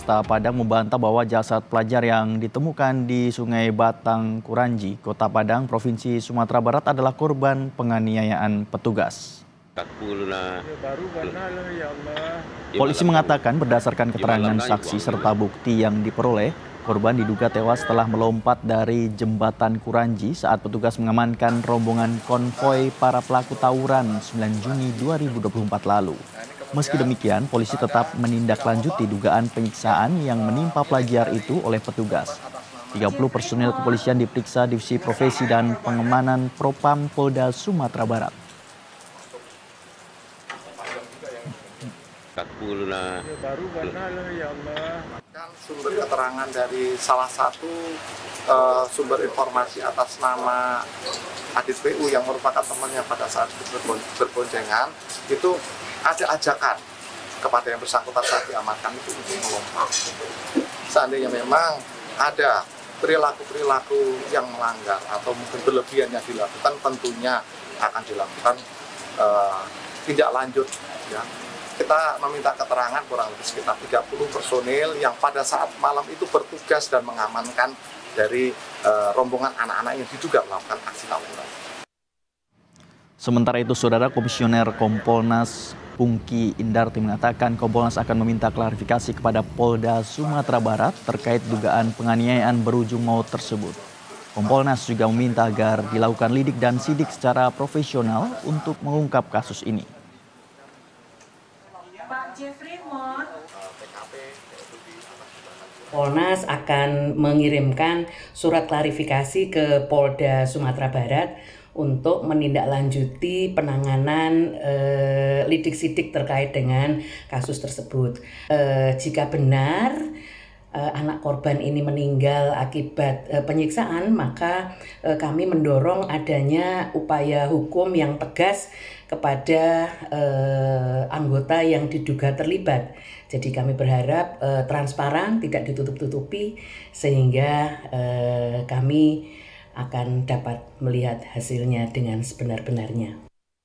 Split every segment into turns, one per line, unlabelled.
Polresta Padang membantah bahwa jasad pelajar yang ditemukan di Sungai Batang Kuranji, Kota Padang, Provinsi Sumatera Barat adalah korban penganiayaan petugas. Polisi mengatakan berdasarkan keterangan saksi serta bukti yang diperoleh, korban diduga tewas setelah melompat dari jembatan Kuranji saat petugas mengamankan rombongan konvoi para pelaku tawuran 9 Juni 2024 lalu. Meski demikian, polisi tetap menindaklanjuti dugaan penyiksaan yang menimpa pelajar itu oleh petugas. 30 personil kepolisian diperiksa Divisi Profesi dan Pengamanan Propam Polda Sumatera Barat.
Sumber keterangan dari salah satu sumber informasi atas nama Adit PU yang merupakan temannya pada saat berboncengan, itu ada ajakan kepada yang bersangkutan saat diamankan itu untuk melompat. Seandainya memang ada perilaku-perilaku yang melanggar atau mungkin berlebihan yang dilakukan, tentunya akan dilakukan tindak lanjut. Ya. Kita meminta keterangan kurang lebih sekitar 30 personil yang pada saat malam itu bertugas dan mengamankan dari rombongan anak-anak yang diduga melakukan aksi tawuran.
Sementara itu, Saudara, Komisioner Kompolnas Pungki Indarti mengatakan Kompolnas akan meminta klarifikasi kepada Polda Sumatera Barat terkait dugaan penganiayaan berujung maut tersebut. Kompolnas juga meminta agar dilakukan lidik dan sidik secara profesional untuk mengungkap kasus ini.
Kompolnas akan mengirimkan surat klarifikasi ke Polda Sumatera Barat untuk menindaklanjuti penanganan lidik-sidik terkait dengan kasus tersebut. Jika benar anak korban ini meninggal akibat penyiksaan, maka kami mendorong adanya upaya hukum yang tegas kepada anggota yang diduga terlibat. Jadi kami berharap transparan, tidak ditutup-tutupi, sehingga kami akan dapat melihat hasilnya dengan sebenar-benarnya.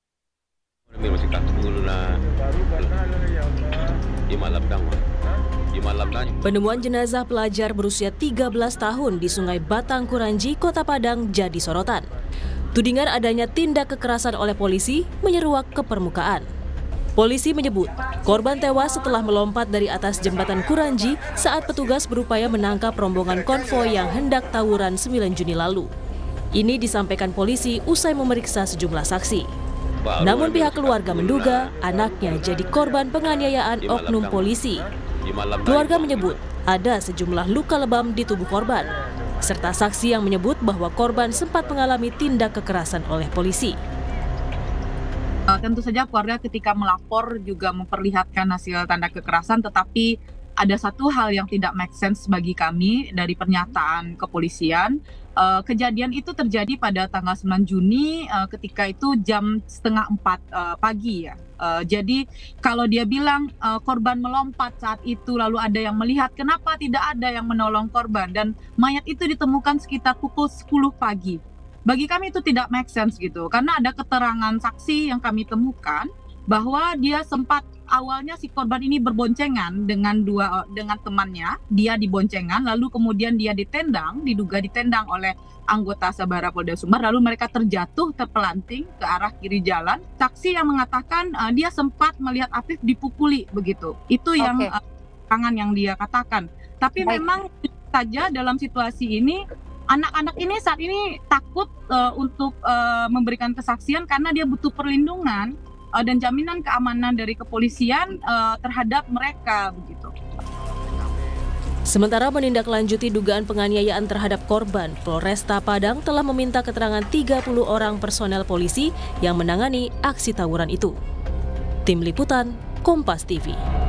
Penemuan jenazah pelajar berusia 13 tahun di Sungai Batang Kuranji, Kota Padang jadi sorotan. Tudingan adanya tindak kekerasan oleh polisi menyeruak ke permukaan. Polisi menyebut korban tewas setelah melompat dari atas jembatan Kuranji saat petugas berupaya menangkap rombongan konvoi yang hendak tawuran 9 Juni lalu. Ini disampaikan polisi usai memeriksa sejumlah saksi. Namun pihak keluarga menduga anaknya jadi korban penganiayaan oknum polisi. Keluarga menyebut ada sejumlah luka lebam di tubuh korban, serta saksi yang menyebut bahwa korban sempat mengalami tindak kekerasan oleh polisi.
Tentu saja keluarga ketika melapor juga memperlihatkan hasil tanda kekerasan, tetapi ada satu hal yang tidak make sense bagi kami dari pernyataan kepolisian. Kejadian itu terjadi pada tanggal 9 Juni ketika itu jam 3:30 pagi ya. Jadi kalau dia bilang korban melompat saat itu lalu ada yang melihat, kenapa tidak ada yang menolong korban, dan mayat itu ditemukan sekitar pukul 10 pagi. Bagi kami itu tidak make sense gitu, karena ada keterangan saksi yang kami temukan bahwa dia sempat awalnya si korban ini berboncengan dengan temannya, dia diboncengan lalu kemudian dia diduga ditendang oleh anggota Sabara Polda Sumbar, lalu mereka terjatuh terpelanting ke arah kiri jalan. Saksi yang mengatakan dia sempat melihat Afif dipukuli begitu. Itu yang tangan yang dia katakan. Tapi memang saja dalam situasi ini anak-anak ini saat ini takut untuk memberikan kesaksian karena dia butuh perlindungan dan jaminan keamanan dari kepolisian terhadap mereka begitu.
Sementara menindaklanjuti dugaan penganiayaan terhadap korban, Polresta Padang telah meminta keterangan 30 orang personel polisi yang menangani aksi tawuran itu. Tim Liputan, Kompas TV.